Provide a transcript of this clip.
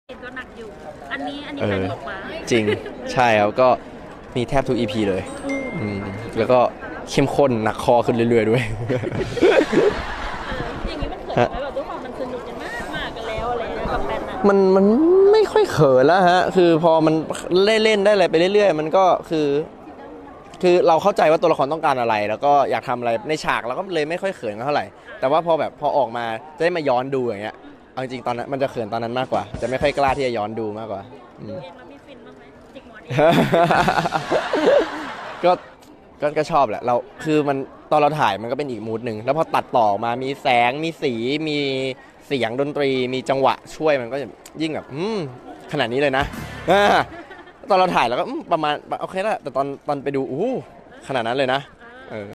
ก็หนักอยู่อันนี้เออแฟนบอกมาจริงใช่ครับก็มีแทบทุก EP เลยแล้วก็เข้มข้นหนักคอขึ้นเรื่อยๆด้วยอย่างนี้มันเขินไหมแบบด้วยความมันสนุกกันมากกันแล้วอะไรกับแฟนนะมันไม่ค่อยเขินแล้วฮะคือพอมันเล่นได้อะไรไปเรื่อยๆมันก็คือเราเข้าใจว่าตัวละครต้องการอะไรแล้วก็อยากทำอะไรในฉากเราก็เลยไม่ค่อยเขินเท่าไหร่แต่ว่าพอออกมาจะได้มาย้อนดูอย่างเงี้ยเอาจริงๆตอนนั้นมันจะเขินตอนนั้นมากกว่าจะไม่ค่อยกล้าที่จะย้อนดูมากกว่าเองแล้วมีฟินบ้างไหมจิกหมอนเองก็ชอบแหละเราคือมันตอนเราถ่ายมันก็เป็นอีกมูดหนึ่งแล้วพอตัดต่อมามีแสงมีสีมีเสียงดนตรีมีจังหวะช่วยมันก็ยิ่งแบบขนาดนี้เลยนะตอนเราถ่ายแล้วก็ประมาณโอเคแล้วแต่ตอนไปดูขนาดนั้นเลยนะ